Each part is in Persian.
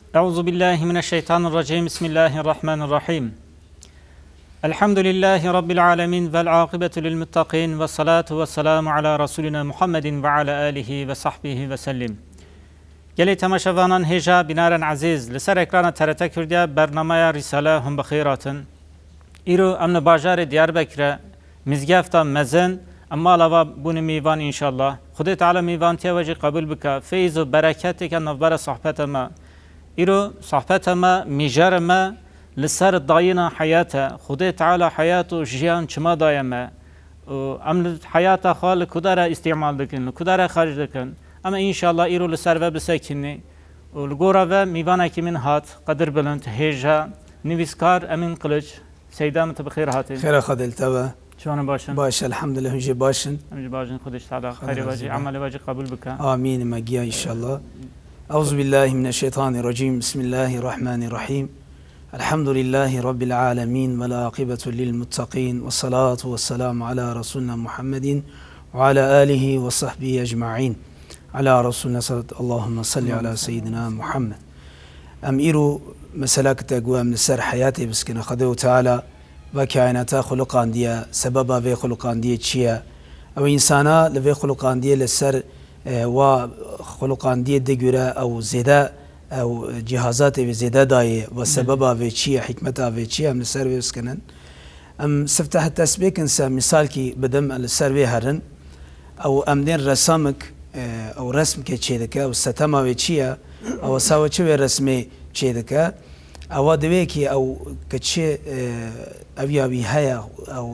Euzu billahi mineşşeytanirracim. Bismillahirrahmanirrahim. Elhamdülillahi rabbil alamin vel akibetu lil muttaqin ve salatu vesselamu ala rasulina Muhammedin ve ala alihi ve sahbihi ve sellim. Gelê temaşevanan hêja binarên ezîz li ser ekrana TRT Kurdiya bernamaya Risale hûn bi xêr hatin. Îro em li bajarê Diyarbekirê mizgefta mezin em malava bûnê mêvan înşallah. Xwedê Teala mêvantiya we jî qebûl bike. Fêz û bereketeke navbera sohbeta me. İro sohbeta me mijara me li ser dayîna hayata. Xwedê Teala hayat û jiyan çima daye me. Em li hayata xwe li kudara îstîmal dikin, li kudara xerc dikin. Ama inşallah îro li ser ve bisekinî. Li gora ve mêvanekî min hat, qedir bilind, hêja, nivîskar Emin Qiliç. Seyda me te bi xêr hatî. Xêra xwe dil te be. Çawan başın. Baş elhamdülillah hûn jî başin. Em jî başin Xwedê Teala xeyrê ve jî emelê ve jî qebûl bike. Amin me giya inşallah. Euzubillahi mineşşeytanirracim. Bismillahirrahmanirrahim. Elhamdülillahi rabbil alamin ve akibetu lil muttaqin ve salatu vesselamu ala Resulina Muhammedin ve ala alihi ve sahbihi ecmaîn. Ala Resulina Allahümme salli ala seyyidina Muhammed. Em îro meselek te gu em li ser hayatê biskine Xwedê Teala ve kainata xuluqandiye, sebeba vê xuluqandiye çi ye? Ew insana li vê xuluqandiye li ser wa xuluqandiye de göre ew zêde ew cihazatê vê zêde daye ve sebeba vê çi ye, hikmeta vê çi ye em li ser vê biskinin. Em sifteh tesbêkin se misalkî bidim li ser vê herin ew em tên resamik ew resmke çê dike ew setema vê çi ye ew sawa çi vê resmê çê dike ewa divê ki ew çi ev ya wî heye ew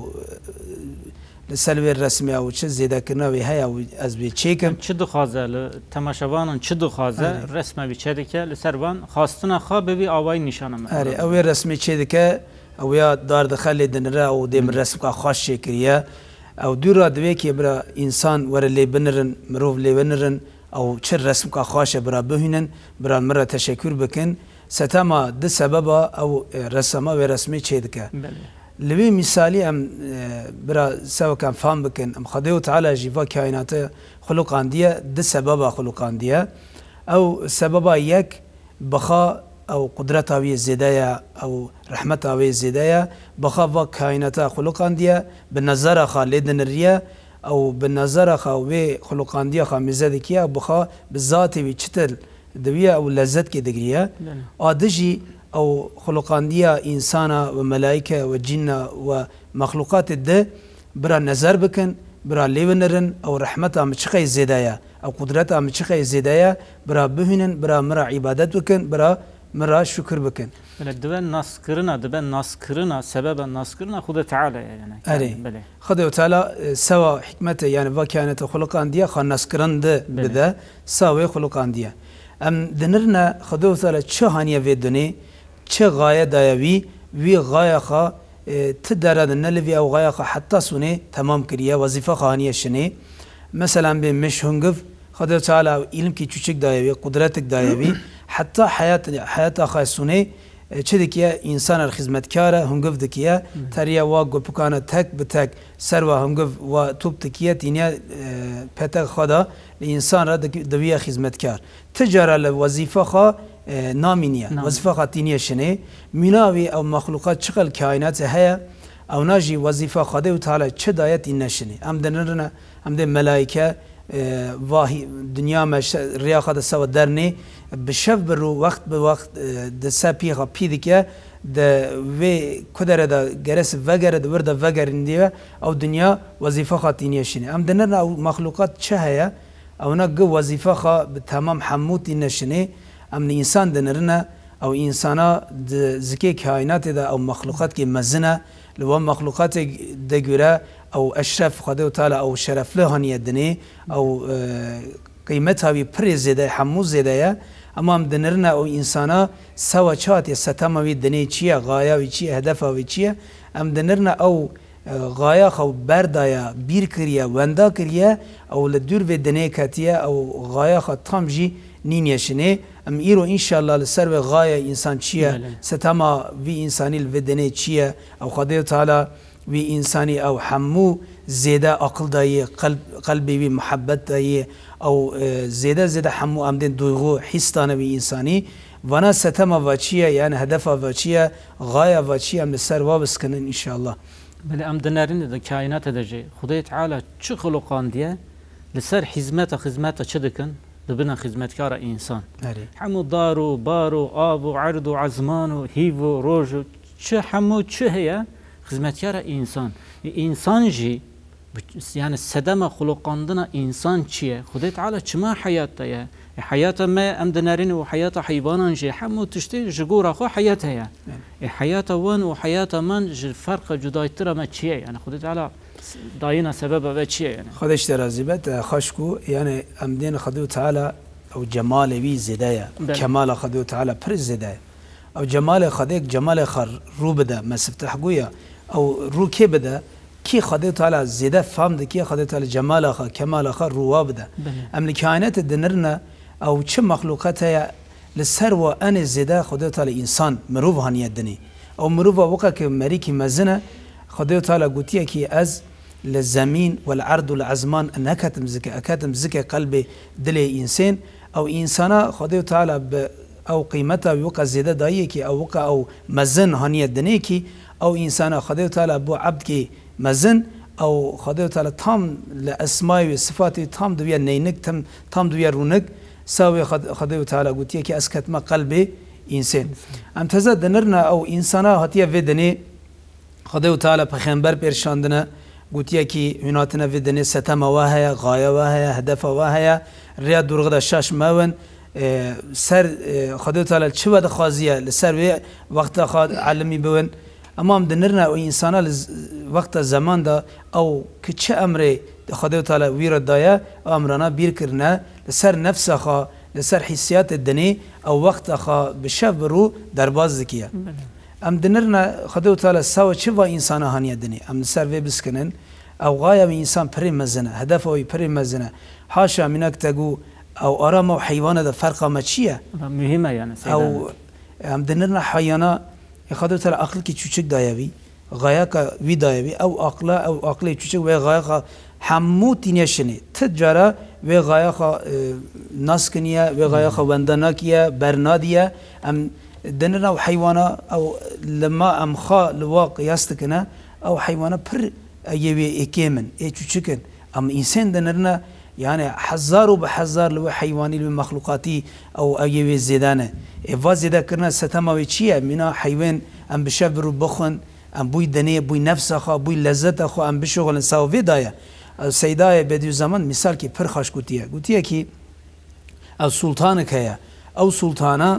li ser vê resmê ew çi zêdekirina wê heye ew ez vê çêkim. Çi dixwaze li temaşevanan çi dixwaze resme wî çê dike li ser van xastina xwe bi vî awayî nîşana me. Erê ew vê resmê çê dike ew ya dar dixe lê dinire ew dê min resmka xweş çê kiriye ew dûra divê ki bira însan were lê binirin mirov lê binirin ew çi resmka xweş e bira bihînin bira min re teşekkür bikin setema di sebeba ew resama vê resmê çê dike. Li vê misalî em bira sewekan fam bikin em Xwedê Teala jî va kainata xuluqandiye di sebeba xuluqandiye ew sebeba yek bixa ew qudreta wî zêde ye ew rehmeta wê zêde ye bixa va kainata xuluqandiye bi nezera xwe lê diniriye ew bi nezera xwe wê xuluqandiya xwe mêze dikiye bixa bi zatê wî çitir diviye ew lezzetkê digiriye adî jî ew xuluqandiya insana ve melaike ve cinna ve maxluqatê de bira nezer bikin bira lê binirin ew rehmeta min çi qey zêde ye ew qudreta min çi qey zêde ye bira bihînin bira min re îbadet bikin bira min re şükür bikin. Dibe naskirina sebeba naskirina Xwedê Teala ye yani. Erê Xwedê Teala sewa hikmete yani va kainata xuluqandiye xwe naskirin de bide sawê xuluqandiye. Em dinirne Xwedê Teala çi haniye vê dunê çi gaye daye wî gaya xwe ti dere de ne li vî ew gaya xwe heta sonê temam kiriye wezîfe xwe haniye şinê. Mesela bê miş hungiv Xwedê Teala îlimkî çûçik daye wî qudretik daye wî heta hayata xwe sonê çi dikiye însaner xizmetkar e hungiv dikiye teriye wa gopikane tek bi tek ser ve hungiv ve top dikiye tîniye petek xwe da însan re diviye xizmetkar ti cara li wezîfe xwe namîniye wezîfe xwe tîniye şinê mîna wî ew maxluqat çi qel kainatê heye ew na jî wezîfe Xwedê Teala çi daye tîne şinê em dinirine em dê melaîke vahî dünya me riya xwe di sewa dernê bi şev bir û wext bi wext di ser pî xwe pî dike di vê kudere de geresi vegere di wir de vegerîndiye ew dünya wezîfe xwe tîniye şinê em dinirine ew maxluqat çi heye ew na gi wezîfe xwe bi temam hemû tîne şinê em însan dinirine ew însana di zikê kainatê de ew maxluqatkê mezin e li wan maxluqatê de göre ew eşref Xwedê Teala ew şerefli haniye dinê ew qîmeta wî pirê zêde hemû zêde ye ama em dinirine ew însana sewa çi hatiye setema wî dinê çi ye gaya wî çi ye hedefa wî çi ye em dinirine ew gaya xwe berdaye bîr kiriye wenda kiriye ew li dûr vê dinê ketiye ew gaya xwe tam jî nîniye şinê em îro înşallah li ser vê gaya însan çi ye setema vî însanî li vê dinê çi ye ew Xwedê Teala vî însanî ew hemû zêde aqil daye qalbê wî muhebbet daye ew zêde hemû em tên duygu hîstane wî însanî وانا ستما واچیه یعنی هدف واچیه غایه واچیه ام لسر وابس کنن انشاءالله. بله ام دنارین ده کائنات دجی خدای تعالی چه خلقان دیه لسر خدمت چه دکن دبنا خدمتکار انسان همو دار و بار و آب و عرض و عزمان و هیو و روج و چه همو چه هیا خدمتکار انسان جی يعني السدمة خلقاندنا إنسان چیه خدای تعالی چما حیات دایا حیات ما ام دنارین و حیات حیوانان جی همو تشتی جگور خو حیات هیا حیات وان و حیات من فرق جدای تر ما چیه يعني خدای تعالی داینا سبب و چیه يعني خودش درازیبت خاشکو يعني ام دین خدای تعالی او جمال وی زدایا کمال خدای تعالی پر زدایا او جمال خدای جمال خر رو بده مسفتح گویا او رو کی بده کی خدای تعالی زیده فهم ده کی خدای تعالی جمال آخر کمال آخر رواب ده ام کائنات دنرنا او چه مخلوقات هیا لسر و ان زیده خدای تعالی انسان مروف هنیت دنی او مروف وقت که مریکی مزنه خدای تعالی گوتیه کی از للزمین والعرض والعزمان انکتم زکه اکتم زکه قلب دل انسان او انسانا خدای تعالی او قیمتا وقت زیده دایه کی او وقت او مزن هنیت دنی کی او انسانا خدای تعالی بو عبد کی مزن او خدای تعالی تام لاسماء و صفات تام دویا نینک تام دویا رونک ساوی خدای تعالی گوتیه که از کتم قلب انسان ام تزاد نرنا او انسانا هاتیه ودنی خدای تعالی پیغمبر پرشاندنه گوتیه که هناتنا ودنی ستم واهیا غایه واهیا هدف واهیا ریا درغدا شاش ماون سر خدای تعالی چه ود خازیه لسر وقت خاد علمی بون امام دنرنا و انسان وقت زمان دا او که چه امر خدای تعالی ویر دایا امرنا بیر کرنا لسر نفس خا لسر حسیات الدنی او وقت خا بشب رو درباز ذکیه ام دنرنا خدای تعالی سوا چه و انسان هانیه دنی ام سر وی بسکنن او غایه انسان پری مزنه هدف او پری مزنه حاشا منک تگو او آرام و حیوان دا فرق ما چیه مهمه يعني او ام دنرنا حیانا خدای تعالی عقل کی چوچک دایوی غایه کا وی دایوی او عقل چوچک و غایه کا همو تینشنی تجارا و غایه کا ناسکنیه و غایه کا وندناکیه برنادیه ام دنرنا و حیوانا او لما ام خا لوا قیاس کنه او حیوانا پر یوی اکیمن ای چوچکن ام انسان دنرنا يعني حزار وبحزار لو حيواني لو مخلوقاتي او ايوي زيدانه ايوا زيدا كرنا ستماوي چيه منا حيوان ام بشبر بخن ام بوي دنيه بوي نفس خو بوي لذت خو ام بشغل ساوي دايا سيداي بدو زمان مثال كي پر خاش گوتيه كي او سلطان كيا او سلطانا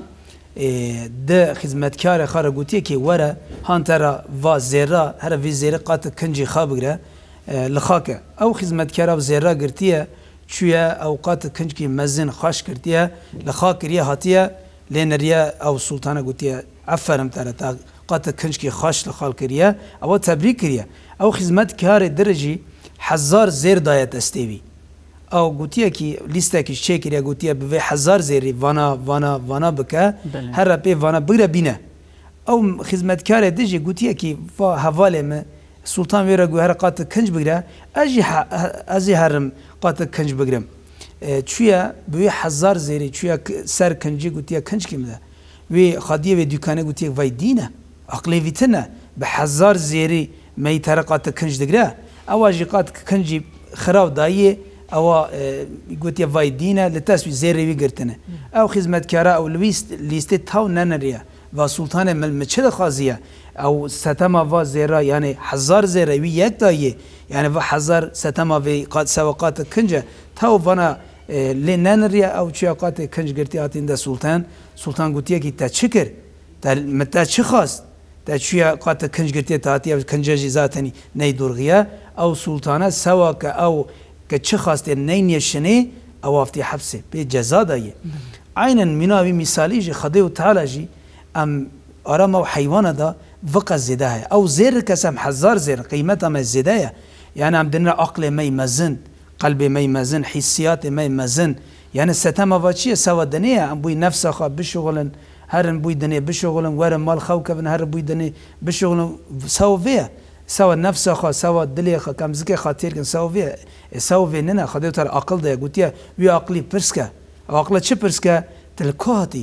ده خدمتكار خار گوتيه كي ورا هانترا وا زيرا هر في زيرا قات كنجي خابغره لخاكه او خدمتكار زيرا گرتيه چویا اوقات کنج کی مزن خاش کردیه لخاکریه هاتیه لینریا او سلطانه گوتیه عفرم تا قات کنج کی خاش لخال کریه او تبریک کریه او خدمت کار درجی هزار زیر دایت استوی او گوتیه کی لیسته کی چه کریه گوتیه به هزار زیری وانا بکه هر به وانا بگره بینه او خدمت کار درجی گوتیه کی وا حواله ما سلطان ویرا گو هر قات کنج بگره ازی هرم قات کنج بگرم چویا به هزار زیری چویا سر کنجی گوتیا کنج کی مده وی خادیه و دکانه گوتیا وای دینه عقلی ویتنه به هزار زیری می ترقات کنج دگره اواجی قات کنجی خراب دایه او گوتیا وای دینه لتاسوی زیری وی گرتنه او خدمتکارا او لیست تاو ننریا و سلطان ملمچه خازیه او ستما و زیرا یعنی هزار زیرا وی یک دایه يعني و هزار ستما في قاد سواقات كنجة تاو فانا لننريا او شياقات كنج قرتياتين دا سلطان قوتيه كي تا شكر تا متا شخاص تا شياقات كنج قرتياتي كنجة جزاتني ني دورغيا او سلطانة سواك او كشخاص نين يشني او افتي حبسه بجزا دايه عينا مناوي مثالي جي خديو تعالى جي ام ارام او حيوان دا وقت زدايا او زير كسم هزار زير قيمتها ما زدايا يعني عندنا عقل ما يمزن قلب ما يمزن حسيات ما يمزن يعني ستما واشي سوا دنيا ام بوي نفسه خا بشغلن هرن بوي دنيا بشغلن ور مال خو كبن هر بوي دنيا بشغلن سوا فيها سوا نفسه خا سوا دلي خا كم زكي خاطر كن سوا في ننا خديت العقل ده قلت يا وي عقلي برسكا عقل چه برسكا تلكاتي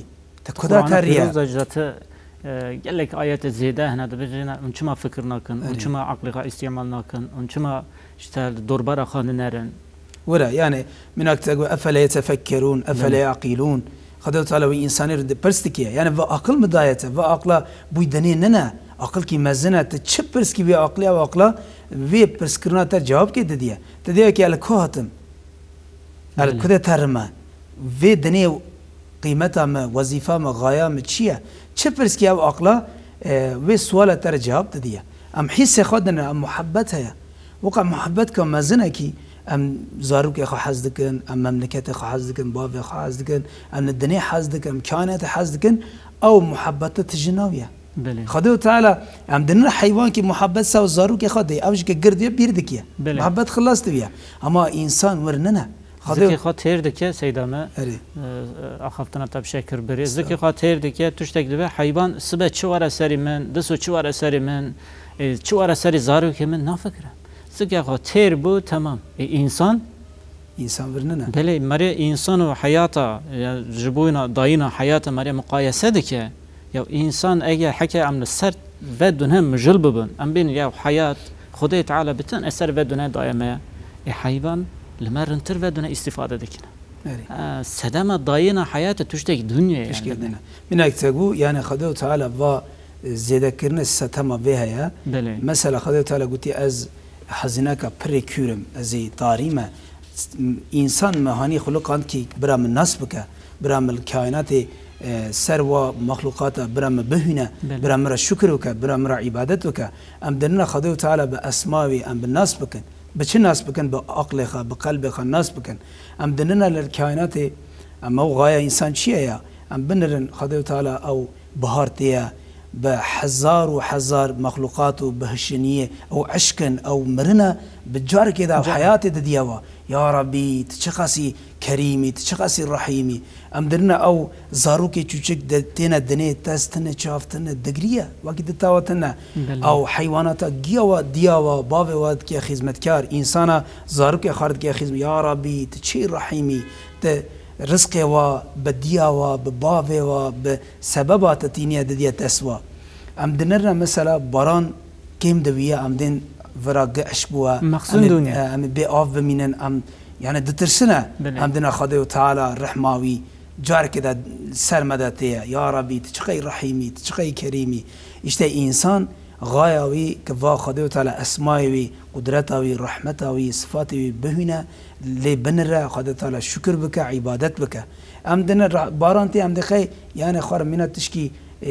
تكودا تريا زجرته قالك آيات زيادة هنا دبجنا ونشما فكر ناكن ونشما عقلها استعمال ناكن ونشما اشتغل دوربارا خان نارن ورا يعني منك تقول أفلا يتفكرون أفلا يعقلون خدوا تعالى وإنسان يرد برستكيا يعني وعقل مدايته وعقله بيدني ننا عقل کی مزنه تچ پرس کی بی عقلی و عقلا وی پرس کرنا تر جواب کی ددیه تدیه کی الکوهتم الکده ترما وی دنی قیمتا ما وظیفه ما غایا ما چیه چه پرس کی عقلا وی سوال تر جواب ددیه ام حس خودنا ام محبت هيا وقع محبت کم مزنه کی ام زاروك اخو حزدكن ام مملكت اخو حزدكن باب اخو حزدكن ام الدنيا حزدكن امكانات حزدكن او محبت تجناويه خدو تعالى ام دنا حيوان کی محبت سو زاروك خدي اوش که گرديه بیردکیه محبت خلاص بیا اما انسان ورننه زكي خاطر دكيا سيدامه اخفتنا تب شكر بري زكي خاطر دكيا تشتك دبه حيوان سبه چوار سري من دسو چوار سري من چوار سري زاروك من نافكره زكي خاطر بو تمام انسان ورننه بله مري انسان و حياته جبونا داينا حياته مري مقايسه دكيا یا انسان اگه حكى عم السر ودونه مجل ببن ام بين يا حياه خدای تعالى بتن اثر ودونه دائمه حيوان لمرنتر ودونه استفاده دكنا سدما داينا حياه تشتك دنيا يعني منك تقول يعني خدای تعالى و زياده كرن ستما بها يا مثلا خدای تعالى قلتي از حزنك بريكورم از طاريمه انسان مهاني خلقان کی برام نسبك برام الكائنات سر و مخلوقات برام بهنا برام را شكر وك برام را عبادت وك ام دنا خدای تعالى باسماوي ام بالناس بكن بچ ناس بكن بعقلك بقلبك الناس بكن ام دنا للكائنات ام غايه انسان شيء ام بنرن خدای تعالى او بهارتيه بحزار وحزار مخلوقات وبهشنيه او عشقا او مرنا بجار كذا حياتي ديوا يا ربي تشخصي كريمي تشخصي رحيمي ام درنا او زاروكي تشك دتنا دني تستنا شافتنا دغريه وقت تاوتنا او حيوانات جيوا ديوا باب واد كي خدمتكار انسان زاروكي خرد كي خدمت يا ربي تشي رحيمي رزق و بديا و بباب و بسببات تينيا دديا تسوا ام دنرنا مثلا باران كيم دويا ام دين فراغ اشبوا مقصود دنيا ام بي اوف بمينن ام يعني دترسنا ام دنا خدای تعالى رحماوي جار كده سرمدته يا ربي تشقي رحيمي تشقي كريمي اشتي انسان غايوي كفا خدای تعالى اسماوي قدرتاوي رحمتاوي صفاتاوي بهنا لي بنرا خدای تعالى شكر بك عبادت بك ام دنا بارانتي ام دخي يعني خار من تشكي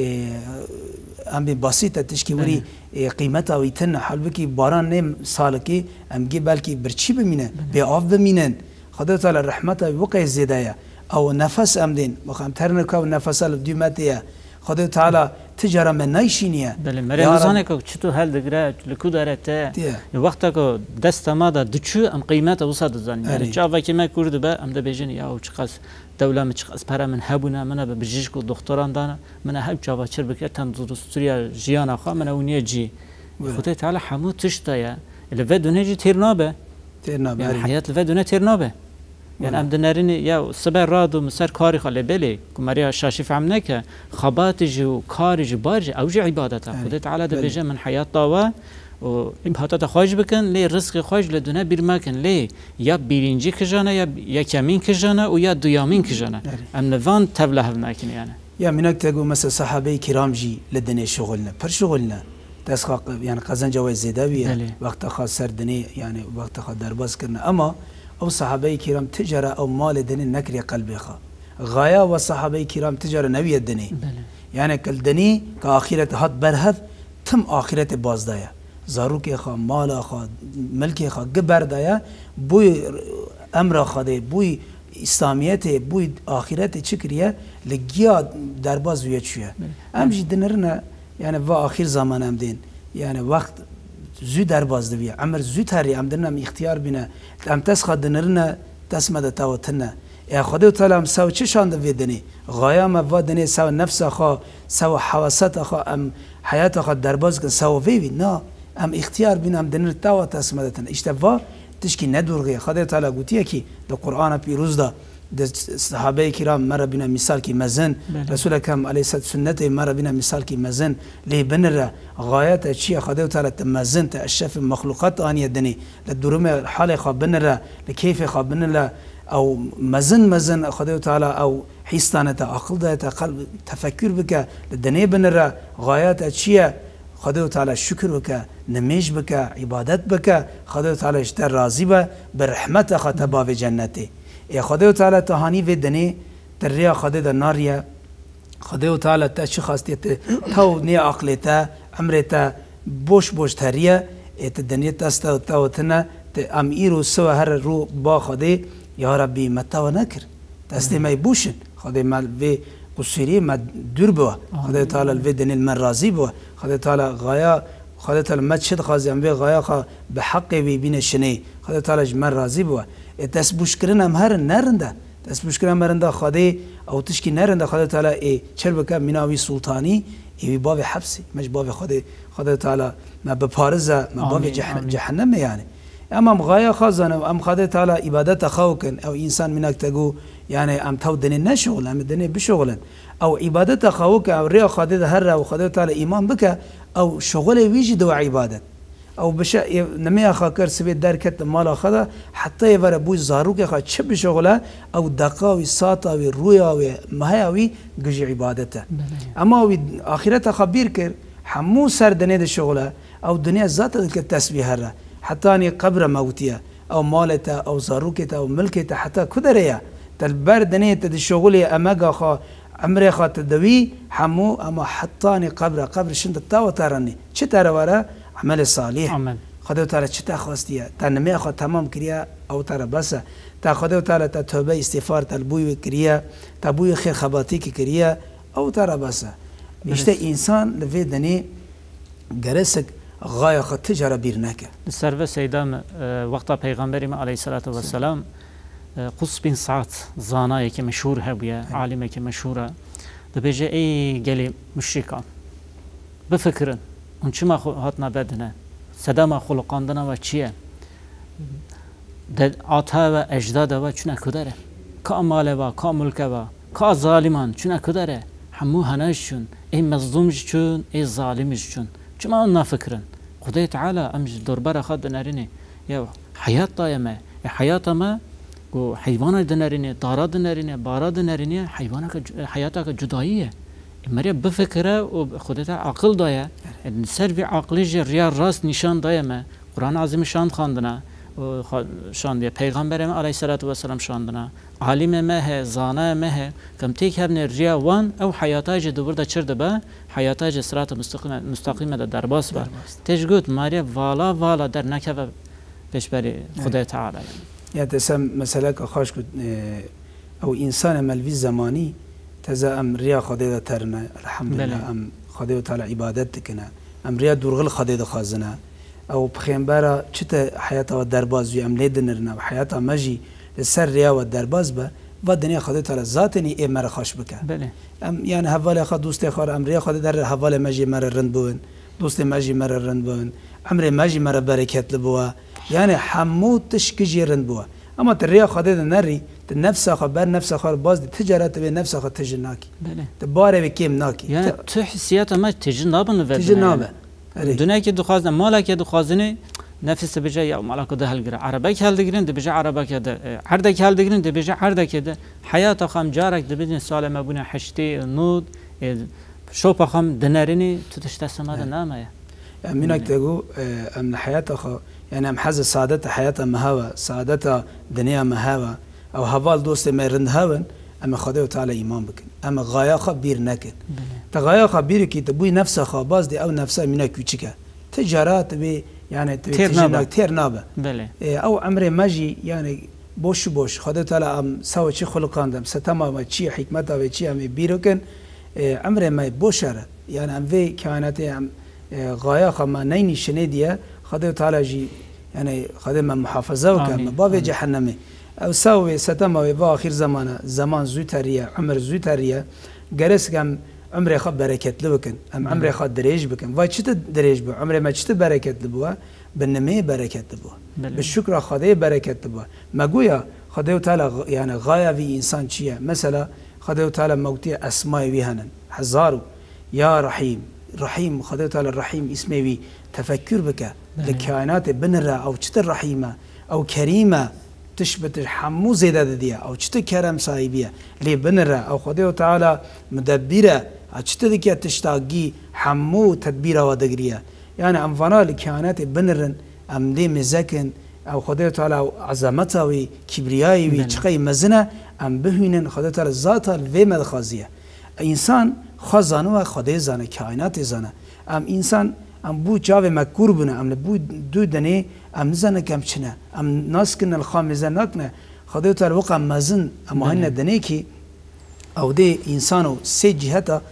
ام بسيطه تشكي وري قيمتها ويتن حلبكي باران نيم سالكي ام جي بلكي برشي بمينه بيعاف بمينن خدای تعالى رحمتها وقع زيدايا او نفس ام دين مقام ترنكا نفس الديماتيا خدای تعالى تجاره من نيشينيه بله مريزانه کو چتو هل دگره لكو دارته وقتا کو دست ما دا دچو ام قيمته وصاد زن يعني جاوا كيما كورد با ام دا بيجن يا چقاس دوله من چقاس para من هبونه من بجيش کو دكتوران دانا من هب جاوا چر بك تندرستريا جيانا خا من اونيه جي خدای تعالى حمو تشتايا الفدونه جي تيرنابه يعني حياه الفدونه تيرنابه يعني ام دنرين يا سبع رادو مسر كاري خلي بالي كماريا شاشي فهم نك خباتج وكارج بارج اوجي عبادته خدای تعالى ده بيجي من حياه طاوا و امهاتات خواج بكن لي رزق خواج لدنا بيرمكن لي يا بيرينجي كجانا يا كمين كجانا ويا دويامين كجانا ام نفان تبله هناكن يعني يا منك تقول مثلا صحابي كرام جي لدنا شغلنا بر شغلنا تسخ يعني قزن جواز زيداويه وقت خاص سردني يعني وقت خاص درباز كنا اما او صحابي كرام تجاره او مال دني نكري قلبي خا غايه وصحابي كرام تجاره نبي الدني يعني كل دني كاخره هات برهف تم اخرت بازدايا زاروك خا مال خا ملك خا قبر دايا بوي امر خدي بوي اسلاميت بوي اخرت شكريه لجيا درباز ويچيه امجي دنرنا يعني وا اخر زمان ام دين يعني وقت زود درباز دوی عمر زود هری ام دنم اختیار بینه ام تسخ دنرنا تسمد تاوتنا یا خدای تعالی ام سو چشان دوی دنی غایا ما و دنی سو نفس خو سو حواست خو ام حیات خو درباز کن سو وی نه ام اختیار بینه ام دنر تاو تسمدتن اشتوا تشکی ندورغی خدای تعالی گوتیه کی در قرآن پیروز دا صحابه کرام مرا بنا مثال کی مزن رسول اکرم علیه الصلاه سنت مرا بنا مثال کی مزن لی بنر غایت چی خدا تعالی تمزن تشف مخلوقات آنی دنی لدرم حال خاب بنر لکیف خاب بنر او مزن خدا تعالی او حیستانه عقل ده قلب تفکر بک لدنی بنر غایت چی خدا تعالی شکر بک نمیش بک عبادت بک خدا تعالی اشتر راضی به برحمت خطبا و جنتی ای خدا تعالی تهانی و دنی تریا خدا ناریا خدا تعالی تا چی خواستی تو نی عقلتا عمرتا بوش تریا ات دنیا تاستا تا وتنا امیر و سو هر رو با خدا یا ربی متا و نکر تاستی می بوشن خدا مال و قصيري ما دربوا خدا تعالى الفيدن المرازي بوا خدا تعالى غايا خدا تعالى ما تشد خازم بي غايا بحق بين الشني خدا تعالى جمر راضي بوا تسبوش كرنا مهر نرنده تسبوش كرنا مرنده خدا او تشكي نرنده خدا تعالى اي چربك مناوي سلطاني اي باب حبسي مش باب خدا تعالى ما ببارزه ما باب جهنم يعني اما غايا خازن ام خدا تعالى عبادت خوكن او انسان منك تقو يعني ام تو دني نشغل ام دني بشغل او عبادت خوك او ريا خدا هر او خدا تعالى ايمان بك او شغل ويجي دو عبادت او بش نمي اخا كرس بي دركت مال خدا حتى يبر ابو زاروك خا چب شغله او دقاوي ساطاوي روياوي مهياوي گج عبادته اما اخرت خبير كر حمو سر دني د شغله او دنيا ذات التسبيح هر حتى اني قبر موتيه او مالته او زاروكته او ملكته حتى كدريا تلبر دنيا تد شغل امغا خا عمري خا تدوي حمو اما حتى اني قبر شند تا وترني چه تر ورا عمل صالح خدا تعالی چه تخواستیه تا نمی خود تمام کریه او تر بس تا خدا تعالی تا توبه استغفار تا بوی کریه تا بوی خیر خباتی کی کریه او تر بس اشته انسان لوی دنی گرسک غایه خود تجاره بیر نکه سرو سیدام وقتا پیغمبری ما علیه الصلاة و السلام قص بن سعد زانایی که مشهور هبیه عالمه که مشهوره دبیجه ای گلی مشرکان بفکرن اون چی ما هاتنا بدنه سدما خلقاندنا و چیه آتا و اجداد و چونه کدره که مال و که ملک و که ظالمان چونه کدره همو هنش چون ای مظلومش چون ای ظالمش چون چما اون نفکرن خدای تعالی امش دربار خود دنرینه یا حیات دایمه حیات ما و حیوان دنرینه دارا دنرینه بارا دنرینه حیات که جداییه مریا بفکره و خودت عقل دایه سر عقلیش ریا راست نشان دایه ما قرآن عظیم شان خواندنه و شاندیه پیغمبر ما علیه الصلاة و السلام شاندنه عالم مه زانه مه کم تیک هبن ریا وان او حیاتای جدو برده چرده با حیاتای جد صراط مستقیم ده در باس با تیج گوت مریا والا در نکه و پیش بری خدای تعالی یا تسم مسئله که خواهش کد او انسان ملوی زمانی تزا ام ریا خدا ترنا الحمدلله ام خدا تعالی عبادت کنه ام ریا دورغل خدا خازنه او بخیمبره چته حیات و درباز وی ام لیدنرنا و حیات مجی سر ریا و درباز به و دنیا خدا تعالی ذاتنی ای مر خوش بکه ام یعنی حواله خود دوست خار ام ریا خدا در حواله مجی مر رند بون دوست مجی مر رند بون امر مجی مر برکت لبوا یعنی حمود تشکجی رند بوا اما تریا خدا نری نفس خبر نفس خبر باز تجارت به نفس خبر تجناکی تباره به کیم ناکی یعنی تو حسیات ما تجنابن و تجنابه دنیا که دخوازن مالا که دخوازنه نفس بجا یا مالا که ده هلگره عربه که هلگرین ده بجا عربه که ده عرده که هلگرین ده بجا عرده که ده حیات خام جارک ده بدین سال مبونه حشتی نود شوپا خام دنرینی تو تشت سماده نامه منك تقول أم حياته يعني أم حز سعادة حياته مهوى سعادة دنيا مهوى أو هوال دوست ما رند هون أما خدای تعالی ایمان بکن اما غایا خبیر نکن تا غایا خبیر کی تبوی نفس خاباز دی او نفس مینا کوچیکه تجارت به يعني تیر نابه او عمر ماجی يعني بوش خدای تعالی ام سو چی خلقاندم ستما چی حکمت و چی ام بیروکن عمر ما بوشره يعني ام وی کائنات ام غایا خما نینی شنیدیه خدای تعالی جی يعني خدای ما محافظه وکن باب جهنمه او سوي ستما و آخر زمان زوتريه عمر زوتريه جرس كم عمري خد بركت لبكن ام عمري خد دريج بكن واي چت دريج بو عمري ما چت بركت لبوا بالنمي بركت لبوا بالشكر خدای بركت لبوا ما گویا خدای تعالی يعني غاية في إنسان چیه مثلا خدای تعالی موتی اسماء وی هنن هزارو یا رحیم خدای تعالی رحیم اسمه وی تفکر بکه لکائنات بنره او چتر رحیمه او کریمه تشبت حمو زیده دیه او چتر کرم صاحبیه لی بنره او خدای تعالی مدبره چتر دیگه تشتاقی حمو تدبیر و دگریه يعني ام فنا لكائنات بنرن ام دي مزكن او خدای تعالی عظمته و کبریایی و چقی مزنه ام بهینن خدای تعالی ذات و مدخازیه انسان خزانه و خدای زانه کائنات زانه ام انسان ام بو جاو مکور بونه ام بو دو دنه ام نزنه کم چنه ام ناس کن الخام زنکنه خدای تعالی وقع مزن ام هن دنه کی او دی انسانو سه جهتا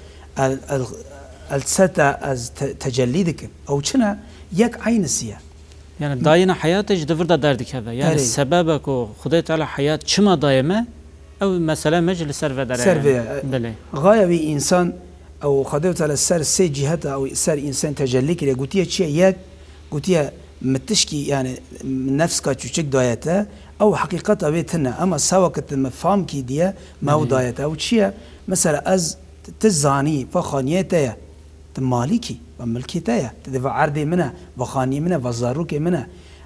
الستا از تجلیدک او چنه یک عین سیه يعني داينا حياتك دفردا دردك هذا يعني سببك وخدای تعالى حياة چما دايمه او مثلا مجلس سر ودره بله غايه وی انسان او خدای تعالى سر سه جهت او سر انسان تجلی کړي ګوتیه چی یک ګوتیه متشکی يعني نفس کا چوچک دایته او حقیقت او تنه اما سواکت مفهوم کی دیه ما دایته او چیه مثلا از تزانی فخانیته مالکی و ملکیته تدفع عردی منه و خانی منه و زاروک منه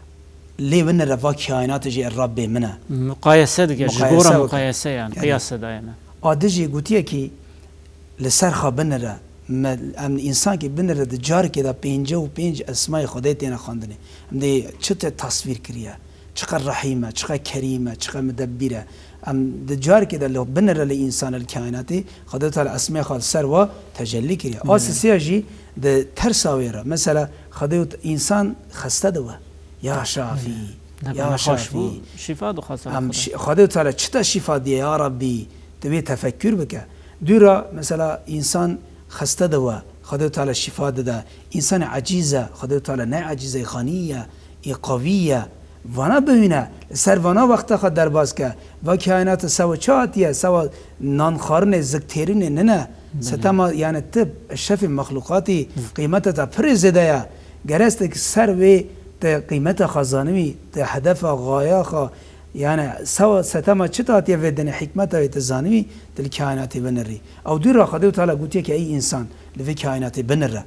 لی من رفا کائنات جی الرب منه مقایسه دیگه جبور مقایسه يعني قیاس دائما آدجی گوتیه کی لسر خابن را ام انسان کی بن را دجار کی دا 55 اسماء خدای تینا خواندنه ام دی چت تصویر کریه چقدر رحیمه چقدر کریمه چقدر مدبره ام دجار کی دا لو بن را لانسان الکائنات خدای تعالی اسماء خال سر و تجلی کریه اساسیه جی د ترساویره مثلا خدای انسان خسته دو یا شافی یا شافی شفا دو خاصه خدای تعالی چتا شفا دی یا ربی تبي تفکر بکه دورا مثلا انسان خسته دو خدای تعالی شفا ده انسان عجیزه خدای تعالی نه عجیزه خانیه قویه وانا ببینه سر وانا وقت خود در باز که و کائنات سوا چاتیه سوا نانخارن زکترین نه ستما يعني تب الشف مخلوقاتي قيمتها فرزدايا جرست سر و قيمتها خزانوي هدف غايا يعني سوا ستما چتات يفدن حكمتها تزانوي الكائنات بنري او دور خدای تعالی گوتیه که ای انسان لوی کائنات بنره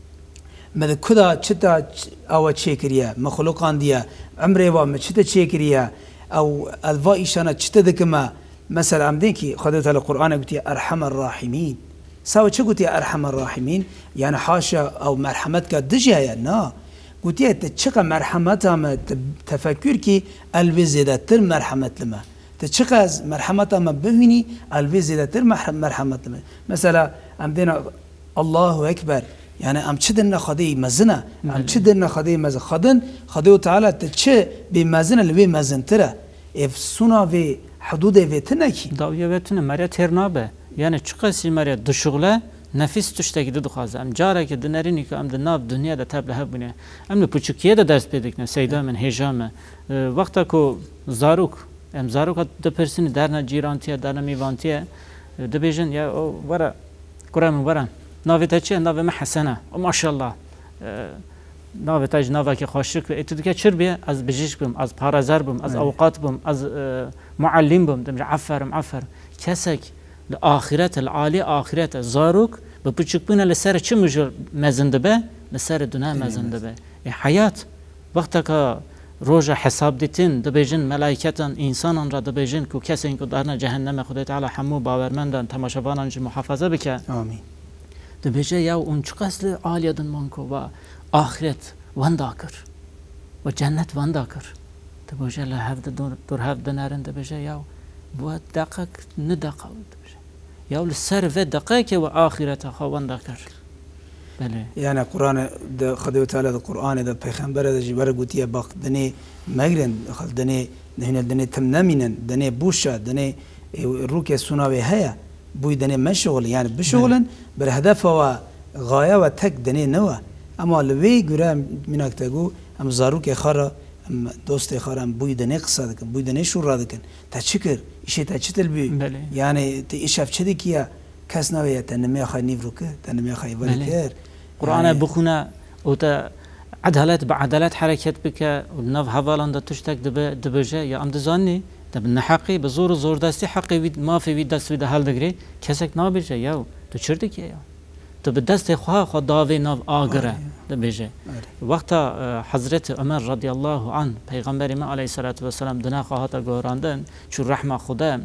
مد کدا چتا او چیکریه مخلوقان دیه عمره و چتا چیکریه او الوا ایشانا چتا دکما مثلا ام دینکی خدای تعالی قرآن گوتیه ارحم الراحمین سوا چه گوتیه ارحم الراحمین يعني حاشا او مرحمتك دجايه نا گوتیه چقه مرحمت هم تفکر کی الوی زیاده تر مرحمت لما چقه از مرحمت هم ببینی الوی زیاده تر مرحمت لما مثلا ام دینا الله اکبر يعني ام چه دن خدای مزنه ام چه دن خدای مزن خدای تعالی چه بی مزنه لوی مزن تره اف سونا و حدود و تنکی داویه و تنه مریا ترنابه يعني چقه سی مریا دشغله نفس تشتكي دو خازه ام جارك دنريني كو ام دناب دنيا ده تبله بنيه ام بوچكيه ده درس بدكنا سيدا من هجامه وقتا كو زاروك ام زاروك ده پرسين درنا جيرانتيه درنا ميوانتيه ده بيجن يا ورا قرام ورا ناويتا چه ناو ما حسنه ما شاء الله ناويتا جناوا كي خوشك اتدكه چر بي از بجيش بم از پارازر بم از اوقات بم از معلم بم دم عفر كسك الآخرت العالی آخرت زاروک به پچک بینه لسر چه مجر مزنده به لسر دنیا مزنده به حیات وقتی که روز حساب دیتین دبیجن ملائکتان انسانان را دبیجن که کسی اینکه دارن جهنم خدای تعالی همو باورمندان تماشاوانان محافظه بکه آمین دبیجه یا اون چقدر عالیدن منکو و آخرت وندا کر و جنت وندا کر دبیجه لحفظ دور حفظ نرن دبیجه یا بود دقیق ندقیق یا لسر و دقیق و آخرت خوان دکر بله يعني قرآن ده خدای تعالی ده قرآن ده پیغمبر ده جبر گوتیه باق دنی مگرن خل دنی نه دنی تم نمینن دنی بوشا دنی روک سوناوی هيا بوی دنی مشغول يعني بشغلن بر هدف و غايه و تک دنی نوا اما لوی گره مناک تگو ام زاروک خارا دوست خارم بوی دنی قصه دکن بوی دنی شور را دکن تا چکر ایشه تا چتل بی يعني تی ایشاف چه دکیه کس نویه تنمی خواهی نیورو که تنمی خواهی ولی کر قرآن بخونه و تا عدالت بعدالت حرکت بکه و نو حوالان دا تشتک دبجه یا ام دزانی دب نحقی به زور زور دستی حقی وید مافی وید دست وید حل دگری کسک نابیجه یا تو چرتی که یا تو به دست خود داوی ناو آگره دبیجه وقتا حضرت عمر رضی الله عنه پیغمبر ما علیه الصلاة والسلام دنا خواهد گوراندن چون رحمه خدا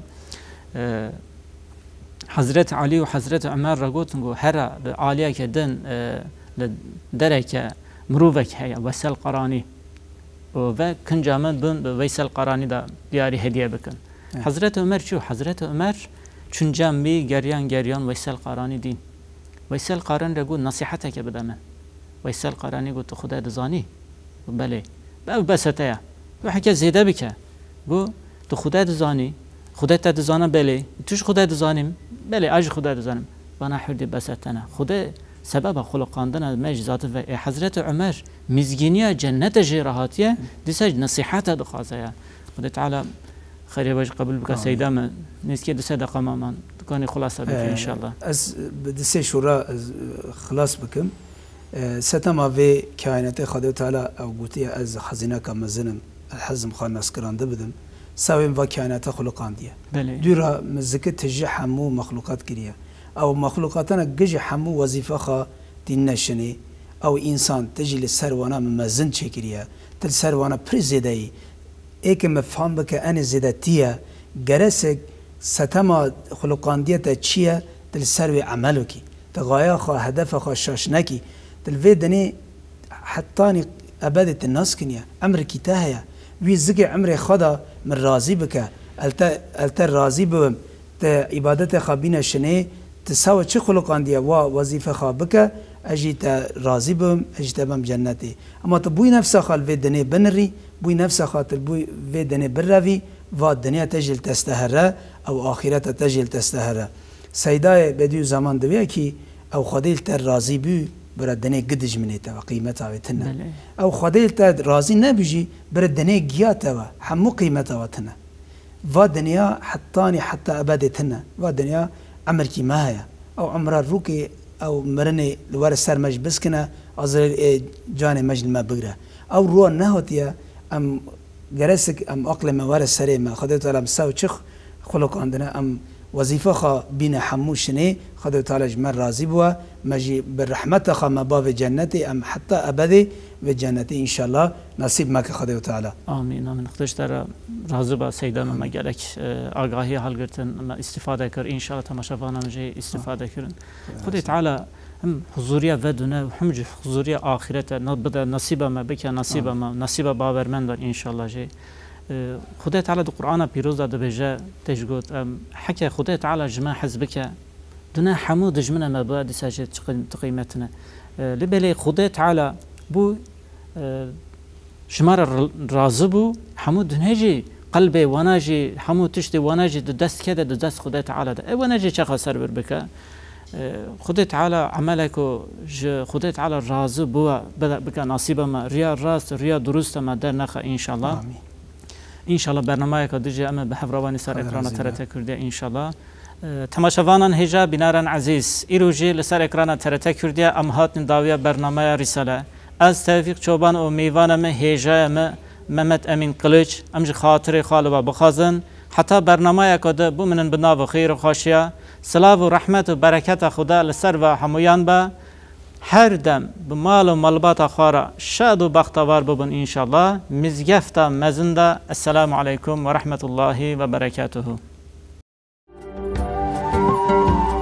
حضرت علی و حضرت عمر را گوتن گو هر عالیه که دن درک مروفك هي ويسل قراني وكن جامد بن ويسل قراني دا دياري هديه بكن حضرت عمر شو حضرت عمر چون جنبي جريان ويسل قراني دين ويسل قران رگو نصيحتك بدمن ويسل قراني قلت خدا دزاني بله بسته وحكي زيده بك گو تو خدا دزاني خدا تدزانه بله توش خدا دزانیم بله اج خدا دزانیم وانا حردي بستنا خدا سبب خلقاندن مجزات و حضرت عمر مزگینی جنت جراحاتیه دیسه نصیحت دخوازه خدا تعالی خیلی وجه قبول بکن سیده من نیست که 2 دقیقه من دکانی خلاصه بکن انشالله از بدسه شورا خلاص بکم ستما و کائنات خدا تعالی او گوتی از خزینه که مزنم الحزم خان نسکرانده بدم سویم و کائنات خلقاندیه دورا مزکه تجی همو مخلوقات کریه او مخلوقاتنا جج حمو وظيفه خا دين نشني او انسان تجي للسروانا ممزن شكريا تل سروانا بريزيداي ايك مفهوم بك انا زيدتيه جرسك ستما خلقانديته تشيا تل سروي عملك تغايا خا هدف خا شاشنكي تل فيدني حطاني ابدت الناس كنيا عمرك تاهيا وي زكي عمري خدا من راضي بك الت راضي بم عبادت خابين شنه تساوي چه خلقان دیا و وظیفه خابکه اجیت راضی بم اجیت بم جنتی اما تبوی نفس خال في دنیا بنری بوی نفس خاطر بوی في دنیا بروی و دنیا تجل تستهره او آخرت تجل تستهره سیدای بدیو زمان دویه کی او خدیل تر راضی بو برای دنیا قدج منیته و قیمت آویتنه او خدیل تر راضی نبیجی برای دنیا گیاته و همو قیمت آویتنه و دنیا حتانی حتى ابدتنه و دنیا عمركي ما هي او عمر الروكي او مرني لور السر مج بسكنا ازر جاني مجل ما بقرا او رو نهوتيا ام جرسك ام اقل ما ور السر ما خدت على مساو شخ خلق عندنا ام وظيفه خا بين حموشني خدت على جمر راضي بوا مجي بالرحمه خا ما باب جنتي ام حتى ابدي بجنتي ان شاء الله نصيب ماك خدای تعالی آمین آمین خداش در راضی با سیدا ما گلک آگاهی حال گرتن ما استفاده کر ان شاء الله تماشاوانان جه استفاده کرن خدای تعالی هم حضوریه و دنیا و هم حضوریه آخرت بده نصیب ما بک نصیب ما نصیب باورمند ان شاء الله جه خدای تعالی در قرآن پیروز داده بجه تجگوت حکه خدای تعالی جمع حزبک دنیا حمود جمعنا ما بعد ساجد قيمتنا لبلي خدای تعالی بو شمار راضی بو همو دنیجی قلبی وناجی همو تشتی وناجی دست کده دست خدای تعالی ده وناجی چه خسر بر بکه خدای تعالی عملکو خدای تعالی راضی بو بکه نصیب ما ریا راست ریا درست ما در نخه ان شاء الله ان شاء الله برنامه که دیجی اما به حفروانی سر اکران ترته کرده ان شاء الله تماشاوانان هجا بیناران عزیز ایروجی لسر اکران ترته کرده ام هاتن داویه برنامه رساله از توفیق چوبان و میوانم هیجایم محمد امین قلیچ امج خاطر خالو بخازن حتی برنامه کده بومنن بناو خیر و خاشیه سلاو و رحمت و برکت خدا لسر و همویان با هر دم بمال و ملبات خارا شاد و بختوار ببن انشالله مزگفتا مزنده السلام علیکم و رحمت الله و برکاته